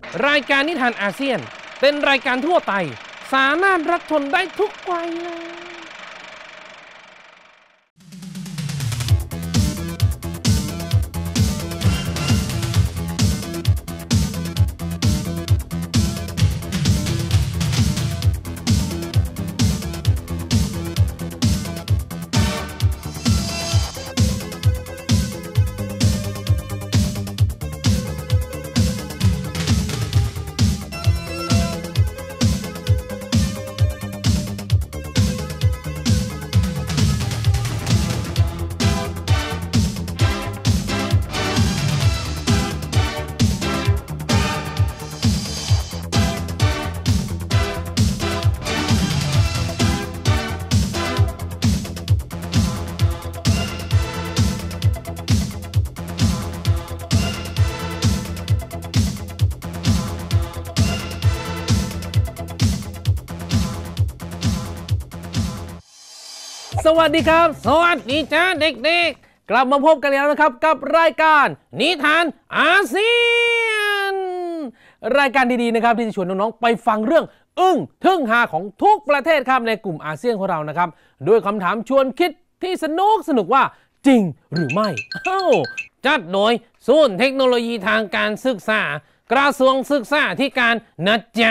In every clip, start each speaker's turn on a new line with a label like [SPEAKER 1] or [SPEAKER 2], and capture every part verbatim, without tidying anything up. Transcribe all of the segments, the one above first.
[SPEAKER 1] รายการนิทานอาเซียนเป็นรายการทั่วไปสามารถรับชมได้ทุกวัยเลยสวัสดีครับสวัสดีจ้าเด็กๆกลับมาพบกันแล้วนะครับกับรายการนิทานอาเซียนรายการดีๆนะครับที่จะชวนน้องๆไปฟังเรื่องอึ้งทึ่งฮาของทุกประเทศครับในกลุ่มอาเซียนของเรานะครับด้วยคำถามชวนคิดที่สนุกสนุกว่าจริงหรือไม่อ้าวจัดโดยศูนย์เทคโนโลยีทางการศึกษากระทรวงศึกษาธิการนะจ๊ะ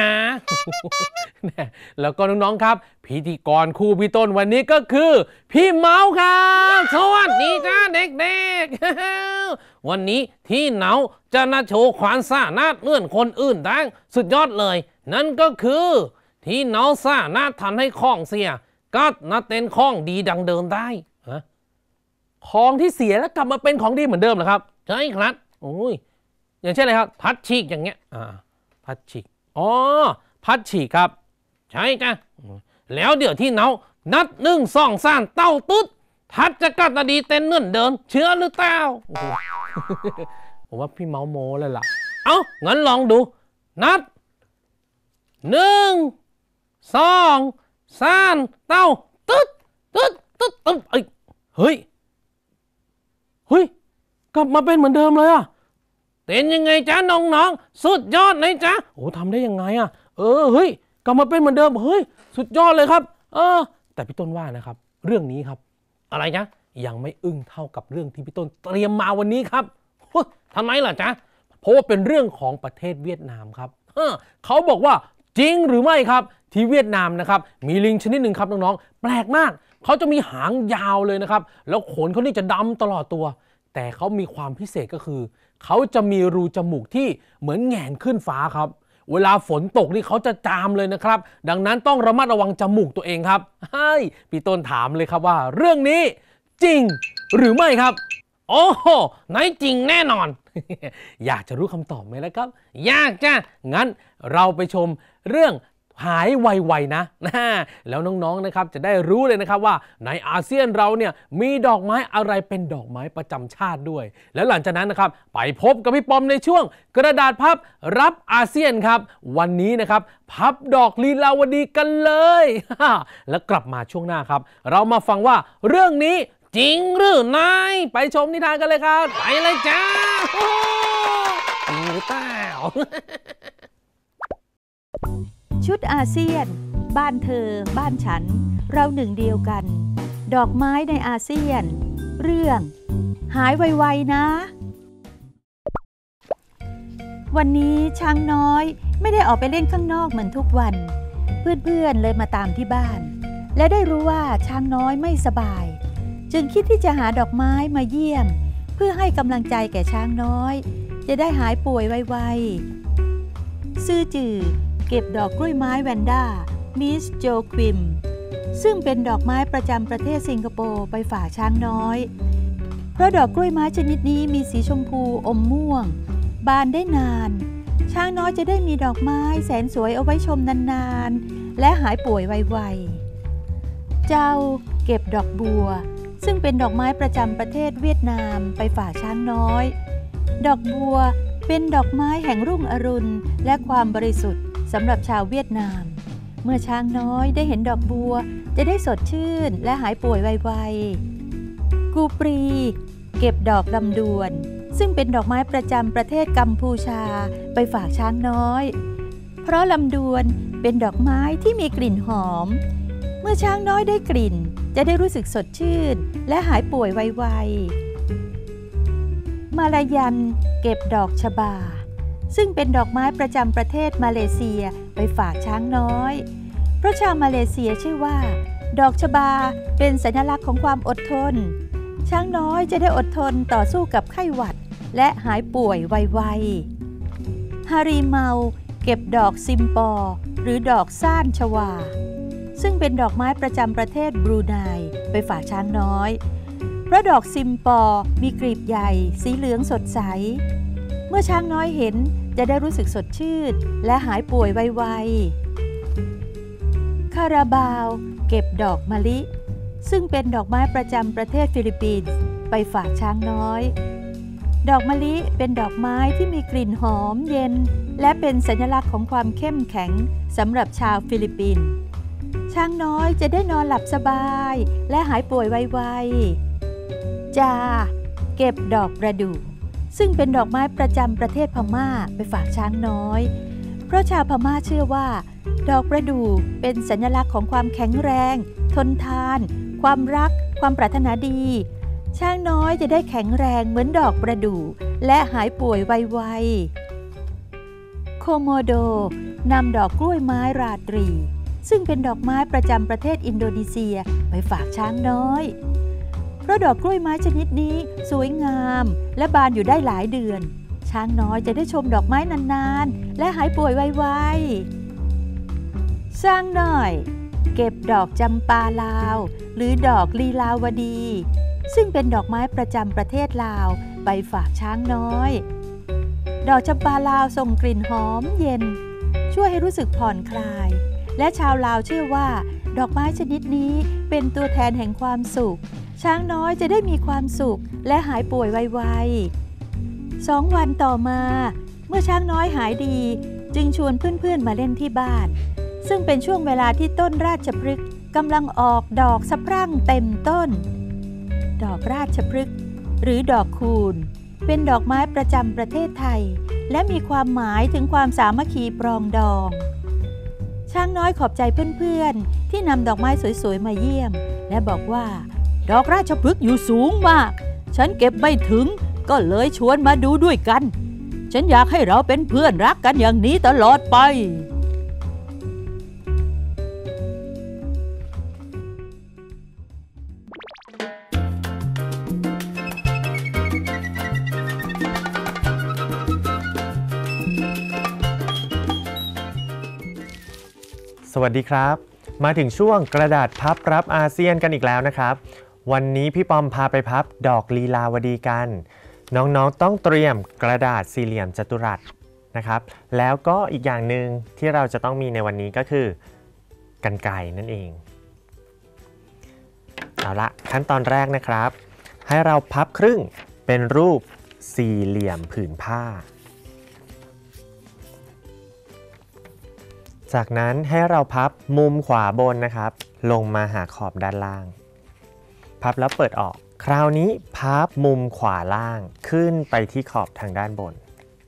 [SPEAKER 1] แล้วก็น้องๆครับพิธีกรคู่พี่ต้นวันนี้ก็คือพี่เมาครับสวัสดีจ้าเด็กๆ วันนี้ที่เนาจะมาโชว์ความสามารถเหมือนคนอื่นได้สุดยอดเลยนั่นก็คือที่เนาสามารถทำให้ของเสียก็นัดเต้นของดีดังเดิมได้ฮะของที่เสียแล้วกลับมาเป็นของดีเหมือนเดิมเหรอครับใช่ครับโอ้ยอย่างเช่นอะไรครับพัดฉีกอย่างเงี้ยอ่าพัดฉีกอ๋อพัดฉีกครับใช่จ้ะแล้วเดี๋ยวที่เนานัดหนึ่งสองสามเต้าตุ๊ดพัดจะกลับมาดีเต้นเหมือนเดิมเชื่อหรือเปล่าผมว่าพี่เมาโมเลยล่ะเอ้างั้นลองดูนัดหนึ่งสองสามเต้าตุ๊ดตุ๊ดตุ๊ดตุ๊ดเอ้ยเฮ้ยเฮ้ยกลับมาเป็นเหมือนเดิมเลยอะเป็นยังไงจ๊ะน้องๆสุดยอดเลยจ๊ะโอ้ทำได้ยังไงอะเออเฮ้ยกลับมาเป็นเหมือนเดิมเฮ้ยสุดยอดเลยครับเออแต่พี่ต้นว่านะครับเรื่องนี้ครับอะไรจ๊ะยังไม่อึ้งเท่ากับเรื่องที่พี่ต้นเตรียมมาวันนี้ครับทำไมล่ะจ๊ะเพราะว่าเป็นเรื่องของประเทศเวียดนามครับเขาบอกว่าจริงหรือไม่ครับที่เวียดนามนะครับมีลิงชนิดหนึ่งครับน้องๆแปลกมากเขาจะมีหางยาวเลยนะครับแล้วขนเขานี่จะดำตลอดตัวแต่เขามีความพิเศษก็คือเขาจะมีรูจมูกที่เหมือนแหง่นขึ้นฟ้าครับเวลาฝนตกนี่เขาจะจามเลยนะครับดังนั้นต้องระมัดระวังจมูกตัวเองครับให้พี่ต้นถามเลยครับว่าเรื่องนี้จริงหรือไม่ครับโอ้โหไหนจริงแน่นอน อยากจะรู้คำตอบไหมล่ะครับอยากจ้ะงั้นเราไปชมเรื่องหายไวๆนะแล้วน้องๆนะครับจะได้รู้เลยนะครับว่าในอาเซียนเราเนี่ยมีดอกไม้อะไรเป็นดอกไม้ประจำชาติด้วยแล้วหลังจากนั้นนะครับไปพบกับพี่ปอมในช่วงกระดาษพับรับอาเซียนครับวันนี้นะครับพับดอกลีลาวดีกันเลย แล้วกลับมาช่วงหน้าครับเรามาฟังว่าเรื่องนี้จริงหรือไม่ไปชมนิทานกันเลยครับไปเลยจ้าจริงหรือเปล่า
[SPEAKER 2] ชุดอาเซียนบ้านเธอบ้านฉันเราหนึ่งเดียวกันดอกไม้ในอาเซียนเรื่องหายไวๆนะวันนี้ช้างน้อยไม่ได้ออกไปเล่นข้างนอกเหมือนทุกวันเพื่อนๆเลยมาตามที่บ้านและได้รู้ว่าช้างน้อยไม่สบายจึงคิดที่จะหาดอกไม้มาเยี่ยมเพื่อให้กำลังใจแก่ช้างน้อยจะได้หายป่วยไวๆซื่อจื่อเก็บดอกกล้วยไม้แวนด้ามิสโจควิมซึ่งเป็นดอกไม้ประจำประเทศสิงคโปร์ไปฝากช้างน้อยเพราะดอกกล้วยไม้ชนิดนี้มีสีชมพูอมม่วงบานได้นานช้างน้อยจะได้มีดอกไม้แสนสวยเอาไว้ชมนานๆและหายป่วยไวๆเจ้าเก็บดอกบัวซึ่งเป็นดอกไม้ประจำประเทศเวียดนามไปฝากช้างน้อยดอกบัวเป็นดอกไม้แห่งรุ่งอรุณและความบริสุทธิ์สำหรับชาวเวียดนามเมื่อช้างน้อยได้เห็นดอกบัวจะได้สดชื่นและหายป่วยไวๆกูปรีเก็บดอกลำดวนซึ่งเป็นดอกไม้ประจำประเทศกัมพูชาไปฝากช้างน้อยเพราะลำดวนเป็นดอกไม้ที่มีกลิ่นหอมเมื่อช้างน้อยได้กลิ่นจะได้รู้สึกสดชื่นและหายป่วยไวๆมาลายันเก็บดอกชบาซึ่งเป็นดอกไม้ประจำประเทศมาเลเซียไปฝากช้างน้อยเพราะชาวมาเลเซียเชื่อว่าดอกชบาเป็นสัญลักษณ์ของความอดทนช้างน้อยจะได้อดทนต่อสู้กับไข้หวัดและหายป่วยไวๆฮารีเมาเก็บดอกซิมปอหรือดอกซ่านชวาซึ่งเป็นดอกไม้ประจำประเทศบรูไนไปฝากช้างน้อยเพราะดอกซิมปอมีกลีบใหญ่สีเหลืองสดใสเมื่อช้างน้อยเห็นจะได้รู้สึกสดชื่นและหายป่วยไวๆคาราบาวเก็บดอกมะลิซึ่งเป็นดอกไม้ประจำประเทศฟิลิปปินส์ไปฝากช้างน้อยดอกมะลิเป็นดอกไม้ที่มีกลิ่นหอมเย็นและเป็นสัญลักษณ์ของความเข้มแข็งสำหรับชาวฟิลิปปินส์ช้างน้อยจะได้นอนหลับสบายและหายป่วยไวๆจาเก็บดอกประดู่ซึ่งเป็นดอกไม้ประจำประเทศพม่าไปฝากช้างน้อยเพราะชาวพม่าเชื่อว่าดอกประดู่เป็นสัญลักษณ์ของความแข็งแรงทนทานความรักความปรารถนาดีช้างน้อยจะได้แข็งแรงเหมือนดอกประดู่และหายป่วยไวๆโคโมโดนำดอกกล้วยไม้ราตรีซึ่งเป็นดอกไม้ประจำประเทศอินโดนีเซียไปฝากช้างน้อยเพราะดอกกล้วยไม้ชนิดนี้สวยงามและบานอยู่ได้หลายเดือนช้างน้อยจะได้ชมดอกไม้นานๆและหายป่วยไวๆสร้างหน่อยเก็บดอกจำปาลาวหรือดอกลีลาวดีซึ่งเป็นดอกไม้ประจำประเทศลาวไปฝากช้างน้อยดอกจำปาลาวส่งกลิ่นหอมเย็นช่วยให้รู้สึกผ่อนคลายและชาวลาวเชื่อว่าดอกไม้ชนิดนี้เป็นตัวแทนแห่งความสุขช้างน้อยจะได้มีความสุขและหายป่วยไวๆสองวันต่อมาเมื่อช้างน้อยหายดีจึงชวนเพื่อนๆมาเล่นที่บ้านซึ่งเป็นช่วงเวลาที่ต้นราชพฤกษ์กำลังออกดอกสะพรั่งเต็มต้นดอกราชพฤกษ์หรือดอกคูนเป็นดอกไม้ประจำประเทศไทยและมีความหมายถึงความสามัคคีปรองดองช้างน้อยขอบใจเพื่อนๆที่นำดอกไม้สวยๆมาเยี่ยมและบอกว่าดอกราชพฤกษ์อยู่สูงมากฉันเก็บไม่ถึงก็เลยชวนมาดูด้วยกันฉันอยากให้เราเป็นเพื่อนรักกันอย่างนี้ตลอดไป
[SPEAKER 3] สวัสดีครับมาถึงช่วงกระดาษพับรับอาเซียนกันอีกแล้วนะครับวันนี้พี่ปอมพาไปพับดอกลีลาวดีกันน้องๆต้องเตรียมกระดาษสี่เหลี่ยมจัตุรัสนะครับแล้วก็อีกอย่างหนึ่งที่เราจะต้องมีในวันนี้ก็คือกรรไกรนั่นเองเอาละขั้นตอนแรกนะครับให้เราพับครึ่งเป็นรูปสี่เหลี่ยมผืนผ้าจากนั้นให้เราพับมุมขวาบนนะครับลงมาหาขอบด้านล่างพับแล้วเปิดออกคราวนี้พับมุมขวาล่างขึ้นไปที่ขอบทางด้านบน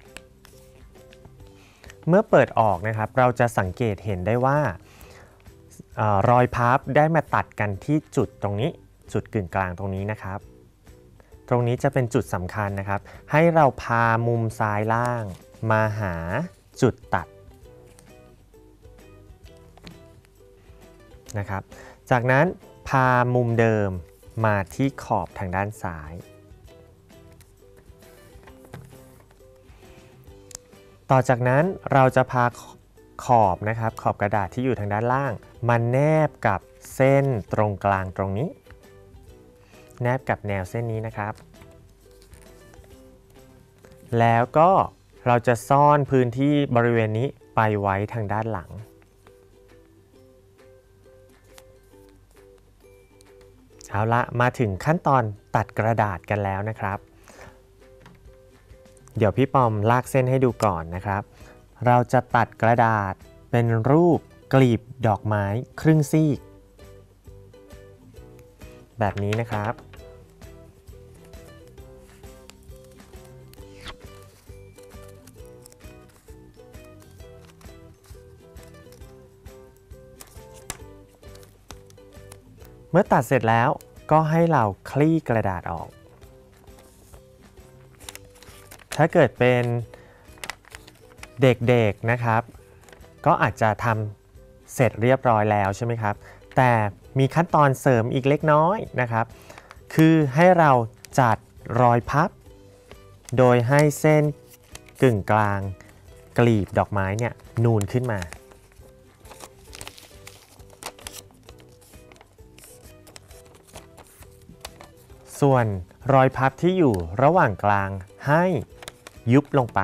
[SPEAKER 3] เมื่อเปิดออกนะครับเราจะสังเกตเห็นได้ว่าเอ่อรอยพับได้มาตัดกันที่จุดตรงนี้จุดกึ่งกลางตรงนี้นะครับตรงนี้จะเป็นจุดสำคัญนะครับให้เราพามุมซ้ายล่างมาหาจุดตัดนะครับจากนั้นพามุมเดิมมาที่ขอบทางด้านซ้ายต่อจากนั้นเราจะพาขอบนะครับขอบกระดาษที่อยู่ทางด้านล่างมาแนบกับเส้นตรงกลางตรงนี้แนบกับแนวเส้นนี้นะครับแล้วก็เราจะซ่อนพื้นที่บริเวณนี้ไปไว้ทางด้านหลังเอาละมาถึงขั้นตอนตัดกระดาษกันแล้วนะครับเดี๋ยวพี่ปอมลากเส้นให้ดูก่อนนะครับเราจะตัดกระดาษเป็นรูปกลีบดอกไม้ครึ่งซีกแบบนี้นะครับเมื่อตัดเสร็จแล้วก็ให้เราคลี่กระดาษออกถ้าเกิดเป็นเด็กๆนะครับก็อาจจะทำเสร็จเรียบร้อยแล้วใช่ไหมครับแต่มีขั้นตอนเสริมอีกเล็กน้อยนะครับคือให้เราจัดรอยพับโดยให้เส้นกึ่งกลางกลีบดอกไม้เนี่ยนูนขึ้นมาส่วนรอยพับที่อยู่ระหว่างกลางให้ยุบลงไป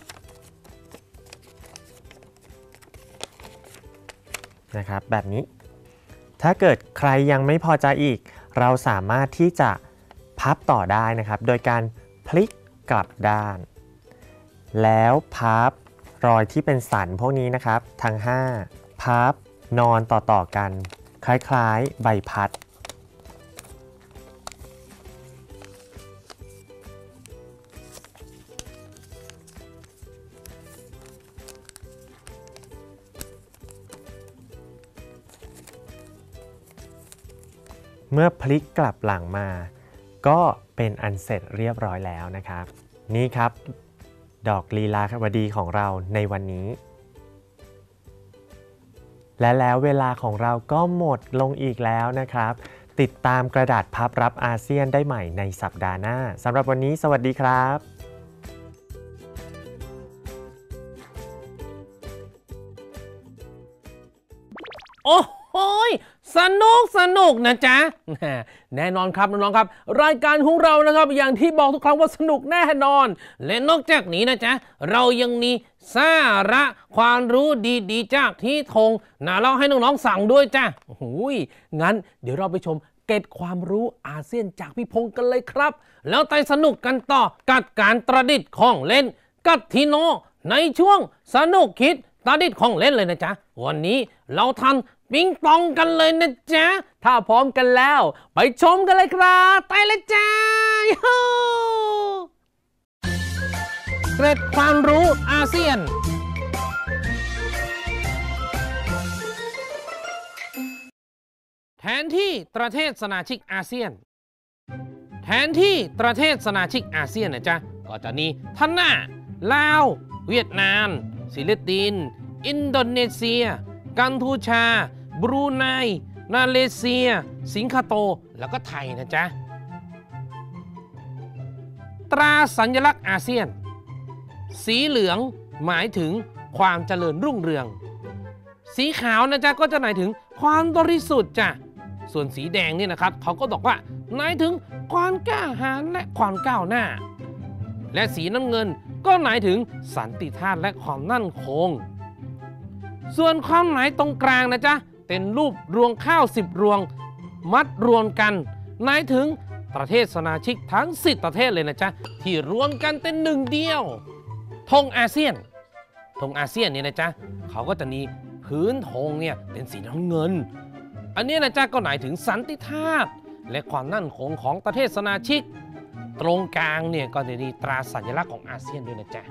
[SPEAKER 3] นะครับแบบนี้ถ้าเกิดใครยังไม่พอใจอีกเราสามารถที่จะพับต่อได้นะครับโดยการพลิกกลับด้านแล้วพับรอยที่เป็นสันพวกนี้นะครับทั้งห้าพับนอนต่อๆกันคล้ายๆใบพัดเมื่อพลิกกลับหลังมาก็เป็นอันเสร็จเรียบร้อยแล้วนะครับนี่ครับดอกลีลาวดีของเราในวันนี้และแล้วเวลาของเราก็หมดลงอีกแล้วนะครับติดตามกระดาษพับรับอาเซียนได้ใหม่ในสัปดาห์หน้าสำหรับวันนี้สวัสดีครับ
[SPEAKER 1] โอ้โหสนุกสนุกนะจ๊ะแน่นอนครับน้องๆครับรายการของเรานะครับอย่างที่บอกทุกครั้งว่าสนุกแน่นอนและนอกจากนี้นะจ๊ะเรายังมีสาระความรู้ดีๆจากที่ธงนะเล่าให้น้องๆสั่งด้วยจ้ะโอ้โหงั้นเดี๋ยวเราไปชมเกร็ดความรู้อาเซียนจากพี่พงศ์กันเลยครับแล้วไปสนุกกันต่อกับการประดิษฐ์ของเล่นกับทีโนในช่วงสนุกคิดประดิษฐ์ของเล่นเลยนะจ๊ะวันนี้เราทำปิงปองกันเลยนะจ๊ะถ้าพร้อมกันแล้วไปชมกันเลยครับไปเลยจ้าเกร็ดความรู้อาเซียนแทนที่ประเทศสมาชิกอาเซียนแทนที่ประเทศสมาชิกอาเซียนนะจ๊ะก็จะมีท่านหน้าลาวเวียดนามฟิลิปปินส์อินโดนีเซียกัมพูชาบรูไนมาเลเซียสิงคโปร์แล้วก็ไทยนะจ๊ะตราสัญลักษณ์อาเซียนสีเหลืองหมายถึงความเจริญรุ่งเรืองสีขาวนะจ๊ะก็จะหมายถึงความบริสุทธิ์จ้ะส่วนสีแดงนี่นะครับเขาก็บอกว่าหมายถึงความกล้าหาญและความก้าวหน้าและสีน้ำเงินก็หมายถึงสันติภาพและความมั่นคงส่วนความหมายตรงกลางนะจ๊ะเป็นรูปรวงข้าวสิบรวงมัดรวมกันหมายถึงประเทศสมาชิกทั้งสิบประเทศเลยนะจ๊ะที่รวมกันเป็นหนึ่งเดียวธงอาเซียนธงอาเซียนเนี่ยนะจ๊ะเขาก็จะมีพื้นธงเนี่ยเป็นสีน้ำเงินอันนี้นะจ๊ะก็หมายถึงสันติภาพและความมั่นคงของประเทศสมาชิกตรงกลางเนี่ยก็จะมีตราสัญลักษณ์ของอาเซียนด้วยนะจ๊ะ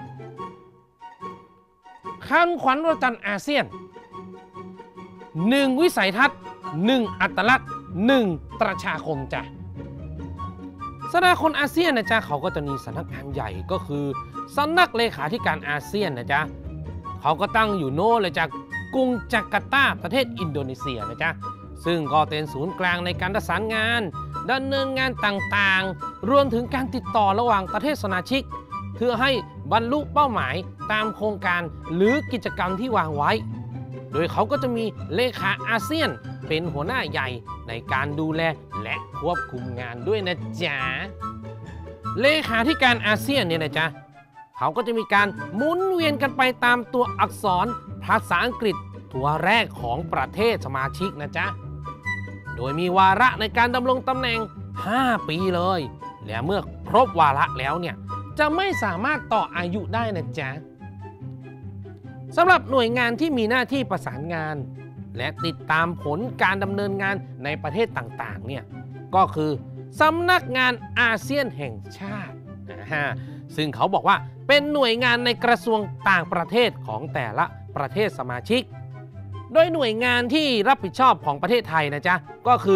[SPEAKER 1] คำขวัญประจำอาเซียนหนึ่งวิสัยทัศน์หนึ่งอัตลักษณ์หนึ่งประชาคมจ้ะสมาคมอาเซียนนะจ๊ะเขาก็จะมีสำนักงานใหญ่ก็คือสำนักเลขาธิการอาเซียนนะจ๊ะเขาก็ตั้งอยู่โน่เลยจากกรุงจาการ์ตาประเทศอินโดนีเซียนะจ๊ะซึ่งก็เป็นศูนย์กลางในการประสานงานดำเนินงานต่างๆรวมถึงการติดต่อระหว่างประเทศสมาชิกเพื่อให้บรรลุเป้าหมายตามโครงการหรือกิจกรรมที่วางไว้โดยเขาก็จะมีเลขาอาเซียนเป็นหัวหน้าใหญ่ในการดูแลและควบคุมงานด้วยนะจ๊ะเลขาธิการอาเซียนเนี่ยนะจ๊ะเขาก็จะมีการหมุนเวียนกันไปตามตัวอักษรภาษาอังกฤษตัวแรกของประเทศสมาชิกนะจ๊ะโดยมีวาระในการดำรงตำแหน่งห้าปีเลยและเมื่อครบวาระแล้วเนี่ยจะไม่สามารถต่ออายุได้นะจ๊ะสำหรับหน่วยงานที่มีหน้าที่ประสานงานและติดตามผลการดำเนินงานในประเทศต่างๆเนี่ยก็คือสำนักงานอาเซียนแห่งชาติซึ่งเขาบอกว่าเป็นหน่วยงานในกระทรวงต่างประเทศของแต่ละประเทศสมาชิกโดยหน่วยงานที่รับผิดชอบของประเทศไทยนะจ๊ะก็คือก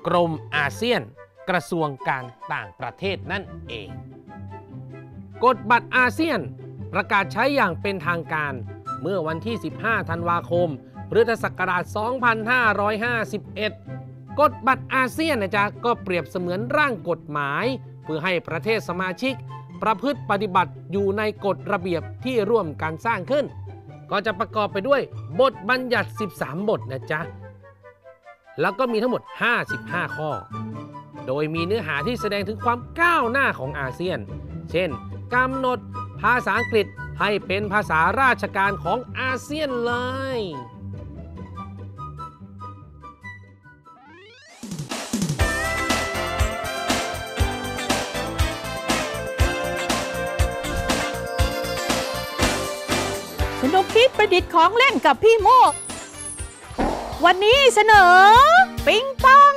[SPEAKER 1] กรมอาเซียนกระทรวงการต่างประเทศนั่นเองกฎบัตรอาเซียนประกาศใช้อย่างเป็นทางการเมื่อวันที่สิบห้าธันวาคมพุทธศักราชสองพันห้าร้อยห้าสิบเอ็ดกฎบัตรอาเซียนนะจ๊ะก็เปรียบเสมือนร่างกฎหมายเพื่อให้ประเทศสมาชิกประพฤติปฏิบัติอยู่ในกฎระเบียบที่ร่วมกันสร้างขึ้นก็จะประกอบไปด้วยบทบัญญัติสิบสามบทนะจ๊ะแล้วก็มีทั้งหมดห้าสิบห้าข้อโดยมีเนื้อหาที่แสดงถึงความก้าวหน้าของอาเซียนเช่นกำหนดภาษาอังกฤษให้เป็นภาษาราชการของอาเซียนเลย
[SPEAKER 2] สนุกคิดประดิษฐ์ของเล่นกับพี่โมกวันนี้เสนอปิงปอง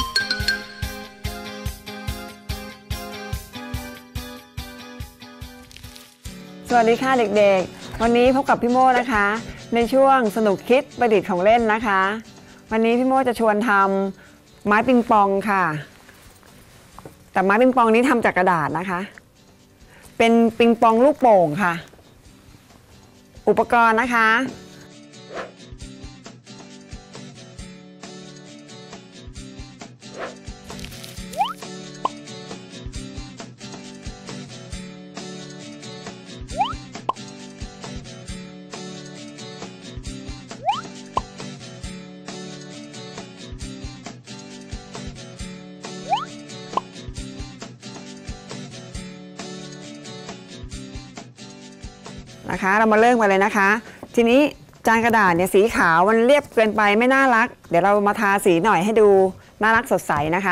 [SPEAKER 4] สวัสดีค่ะเด็กๆวันนี้พบกับพี่โมนะคะในช่วงสนุกคิดประดิษฐ์ของเล่นนะคะวันนี้พี่โมจะชวนทำไม้ปิงปองค่ะแต่ไม้ปิงปองนี้ทำจากกระดาษนะคะเป็นปิงปองลูกโป่งค่ะอุปกรณ์นะคะนะคะเรามาเริ่มกันเลยนะคะทีนี้จานกระดาษเนี่ยสีขาวมันเรียบเกินไปไม่น่ารักเดี๋ยวเรามาทาสีหน่อยให้ดูน่ารักสดใสนะคะ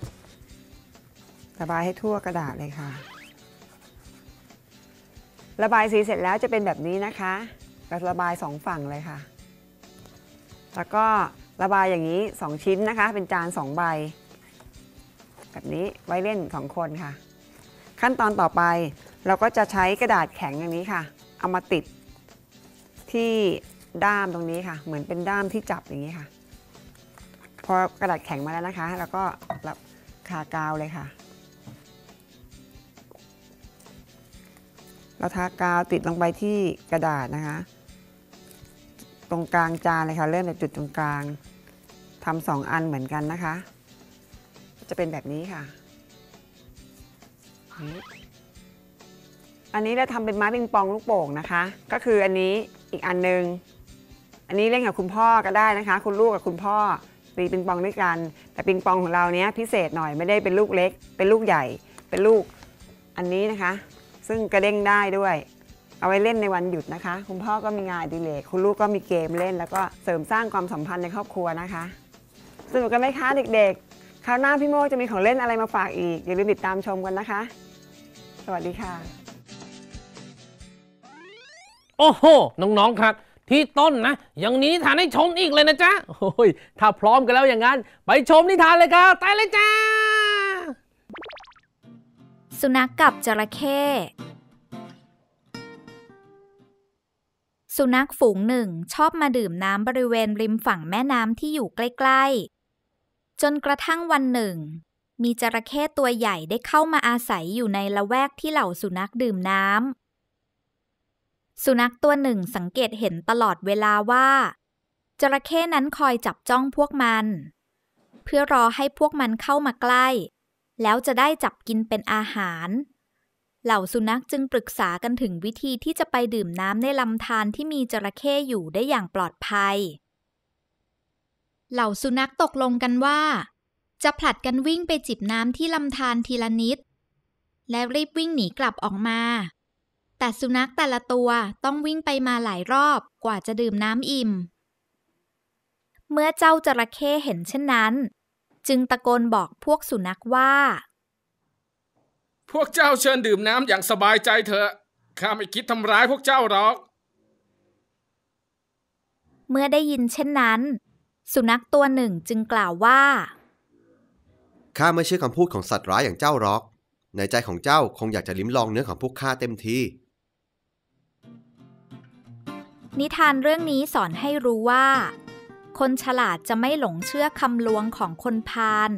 [SPEAKER 4] ระบายให้ทั่วกระดาษเลยค่ะระบายสีเสร็จแล้วจะเป็นแบบนี้นะคะเราระบายสองฝั่งเลยค่ะแล้วก็ระบายอย่างนี้สองชิ้นนะคะเป็นจานสองใบแบบนี้ไว้เล่นสองคนค่ะขั้นตอนต่อไปเราก็จะใช้กระดาษแข็งอย่างนี้ค่ะเอามาติดที่ด้ามตรงนี้ค่ะเหมือนเป็นด้ามที่จับอย่างนี้ค่ะพอกระดาษแข็งมาแล้วนะคะแล้วก็รับคากาวเลยค่ะเราทากาวติดลงไปที่กระดาษนะคะตรงกลางจานเลยค่ะเริ่มจากจุดตรงกลางทำสองอันเหมือนกันนะคะจะเป็นแบบนี้ค่ะอันนี้เราทำเป็นไม้ปิงปองลูกโป่งนะคะก็คืออันนี้อีกอันนึงอันนี้เล่นกับคุณพ่อก็ได้นะคะคุณลูกกับคุณพ่อตีปิงปองด้วยกันแต่ปิงปองของเราเนี้ยพิเศษหน่อยไม่ได้เป็นลูกเล็กเป็นลูกใหญ่เป็นลูกอันนี้นะคะซึ่งกระเด้งได้ด้วยเอาไว้เล่นในวันหยุดนะคะคุณพ่อก็มีงานอดิเรกคุณลูกก็มีเกมเล่นแล้วก็เสริมสร้างความสัมพันธ์ในครอบครัวนะคะสนุกกันไหมคะเด็กๆคราวหน้าพี่โมจะมีของเล่นอะไรมาฝากอีกอย่าลืมติดตามชมกันนะคะสวัสดีค่ะ
[SPEAKER 1] โอ้โหน้องๆครับที่ต้นนะยังมีนิทานให้ชมอีกเลยนะจ๊ะโอ้ยถ้าพร้อมกันแล้วอย่างนั้นไปชมนิทานเลยครับไปเลยจ้า
[SPEAKER 5] สุนัขกับจระเข้สุนัขฝูงหนึ่งชอบมาดื่มน้ำบริเวณริมฝั่งแม่น้ำที่อยู่ใกล้ๆจนกระทั่งวันหนึ่งมีจระเข้ตัวใหญ่ได้เข้ามาอาศัยอยู่ในละแวกที่เหล่าสุนัขดื่มน้ำสุนัขตัวหนึ่งสังเกตเห็นตลอดเวลาว่าจระเข้นั้นคอยจับจ้องพวกมันเพื่อรอให้พวกมันเข้ามาใกล้แล้วจะได้จับกินเป็นอาหารเหล่าสุนัขจึงปรึกษากันถึงวิธีที่จะไปดื่มน้ำในลำธารที่มีจระเข้อยู่ได้อย่างปลอดภัยเหล่าสุนัขตกลงกันว่าจะผลัดกันวิ่งไปจิบน้ำที่ลำธารทีละนิดและรีบวิ่งหนีกลับออกมาแต่สุนัขแต่ละตัวต้องวิ่งไปมาหลายรอบกว่าจะดื่มน้ำอิ่มเมื่อเจ้าจระเข้เห็นเช่นนั้นจึงตะโกนบอกพวกสุนัขว่า
[SPEAKER 6] พวกเจ้าเชิญดื่มน้ำอย่างสบายใจเถอะข้าไม่คิดทำร้ายพวกเจ้าหรอก
[SPEAKER 5] เมื่อได้ยินเช่นนั้นสุนัขตัวหนึ่งจึงกล่าวว่า
[SPEAKER 7] ข้าไม่เชื่อคำพูดของสัตว์ร้ายอย่างเจ้าหรอกในใจของเจ้าคงอยากจะลิ้มลองเนื้อของพวกข้าเต็มที
[SPEAKER 5] นิทานเรื่องนี้สอนให้รู้ว่าคนฉลาดจะไม่หลงเชื่อคำลวงของคนพาล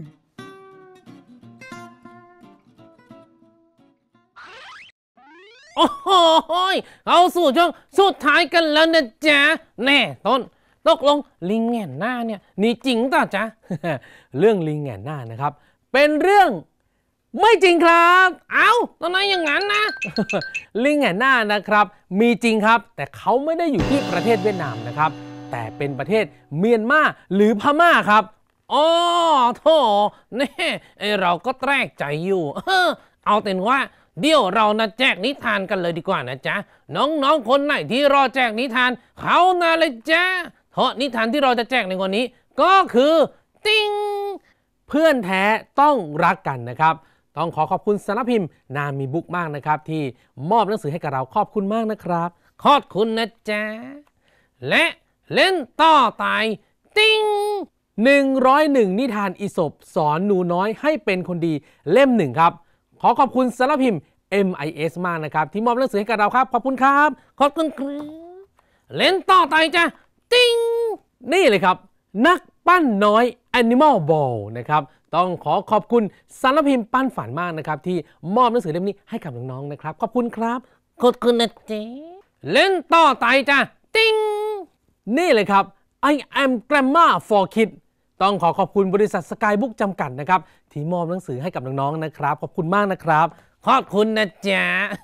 [SPEAKER 1] โอ้โหเข้าสู่ช่วงสุดท้ายกันแล้วนะจ๊ะแน่ต้นตกลงลิงแง่นหน้าเนี่ยนี่จริงต่อจ๊ะ เรื่องลิงแง่นหน้านะครับเป็นเรื่องไม่จริงครับเอ้าตอนนั้นอย่างนั้นนะ ลิงแง่นหน้านะครับมีจริงครับแต่เขาไม่ได้อยู่ที่ประเทศเวียดนามนะครับแต่เป็นประเทศเมียนมาหรือพม่าครับอ๋อโธ่แน่ไอเราก็แตกใจอยู่ เอาเป็นว่าเดี๋ยวเรานะแจกนิทานกันเลยดีกว่านะจ๊ะน้องๆคนไหนที่รอแจกนิทานเขานะเลยจ๊ะเพราะนิทานที่เราจะแจกในวันนี้ก็คือติ้งเพื่อนแท้ต้องรักกันนะครับต้องขอขอบคุณสำนักพิมพ์นามีบุ๊กมากนะครับที่มอบหนังสือให้กับเราขอบคุณมากนะครับขอบคุณนะจ๊ะและเล่นต่อตายติ้งหนึ่งร้อยเอ็ดนิทานอีสปสอนหนูน้อยให้เป็นคนดีเล่มหนึ่งครับขอขอบคุณสำนักพิมพ์ เอ็ม ไอ เอส มากนะครับที่มอบหนังสือให้กับเราครับขอบคุณครับขอบคุณครับเล่นต่อตายจ้ะติ้งนี่เลยครับนักปั้นน้อย Animal Ball นะครับต้องขอขอบคุณสำนักพิมพ์ปั้นฝันมากนะครับที่มอบหนังสือเล่มนี้ให้กับน้องๆนะครับขอบคุณครับขอบคุณนะเจ๊เล่นต่อตายจ้ะติ้งนี่เลยครับ I am Grammar for Kids ต้องขอขอบคุณบริษัทสกายบุ๊กจำกัดนะครับที่มอบหนังสือให้กับน้องๆนะครับขอบคุณมากนะครับขอบคุณนะจ๊ะ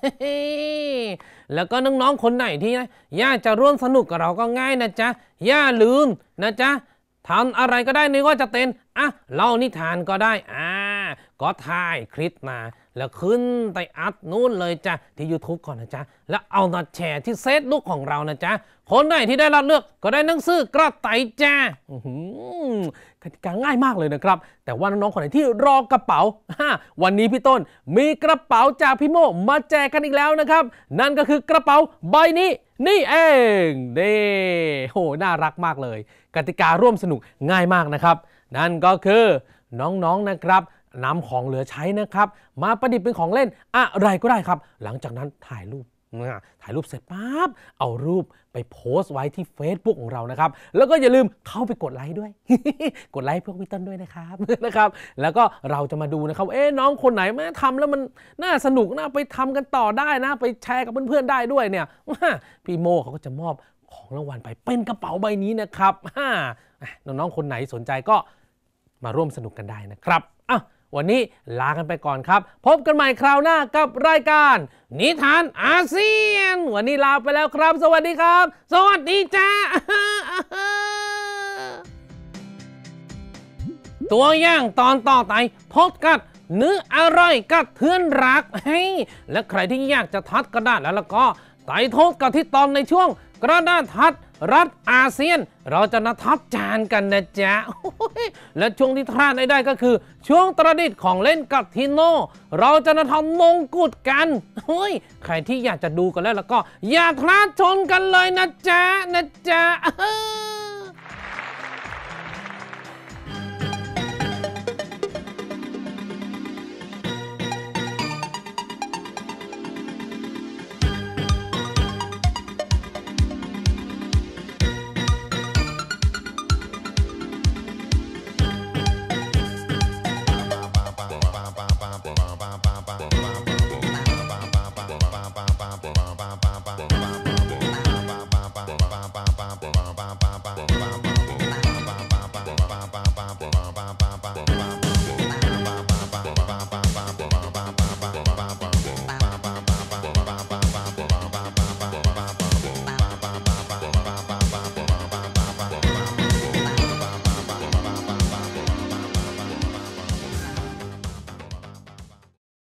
[SPEAKER 1] แล้วก็น้องๆคนไหนที่นะอยากจะร่วมสนุกกับเราก็ง่ายนะจ๊ะอย่าลืมนะจ๊ะทำอะไรก็ได้ไม่ว่าจะเป็นอ่ะเล่านิทานก็ได้อ่าก็ถ่ายคลิปมาแล้วขึ้นไปอัพนู่นเลยจ้ะที่ YouTube ก่อนนะจ๊ะแล้วเอามาแชร์ที่เฟซบุ๊กของเรานะจ๊ะคนไหนที่ได้รับเลือกก็ได้หนังสือกระต่ายจ้ากติกาง่ายมากเลยนะครับแต่ว่าน้องๆคนไหนที่รอกระเป๋าวันนี้พี่ต้นมีกระเป๋าจากพี่โมมาแจกกันอีกแล้วนะครับนั่นก็คือกระเป๋าใบนี้นี่เองเด้โหน่ารักมากเลยกติการ่วมสนุกง่ายมากนะครับนั่นก็คือน้องๆนะครับนำของเหลือใช้นะครับมาประดิษฐ์เป็นของเล่นอะไรก็ได้ครับหลังจากนั้นถ่ายรูปถ่ายรูปเสร็จปั๊บเอารูปไปโพสต์ไว้ที่ Facebook ของเรานะครับแล้วก็อย่าลืมเข้าไปกดไลค์ด้วย กดไลค์เพื่อพี่ต้นด้วยนะครับนะครับแล้วก็เราจะมาดูนะครับเอ๊ะน้องคนไหนมาทำแล้วมันน่าสนุกน่าไปทำกันต่อได้นะไปแชร์กับเพื่อนๆได้ด้วยเนี่ยพี่โมเขาก็จะมอบของรางวัลไปเป็นกระเป๋าใบนี้นะครับน้องๆคนไหนสนใจก็มาร่วมสนุกกันได้นะครับอ่ะวันนี้ลากันไปก่อนครับพบกันใหม่คราวหน้ากับรายการนิทานอาเซียนวันนี้ลาไปแล้วครับสวัสดีครับสวัสดีจ้า ตัวอย่างตอนต่อไปพบกับเนื้ออร่อยกับเพื่อนรักให้และใครที่อยากจะทัดกระดาษแล้วแล้วก็ไต่โทษกับที่ตอนในช่วงกระดาษทัดรัฐอาเซียนเราจะนัดทับจานกันนะจ๊ะและช่วงที่พลาดไม่ได้ก็คือช่วงประดิษฐ์ของเล่นกับทีโน่เราจะนัดทำมงกุฎกันเฮ้ยใครที่อยากจะดูกันแล้วแล้วก็อย่าพลาดชมกันเลยนะจ๊ะนะจ๊ะ
[SPEAKER 8] Ba ba ba ba ba ba ba ba ba ba ba ba ba ba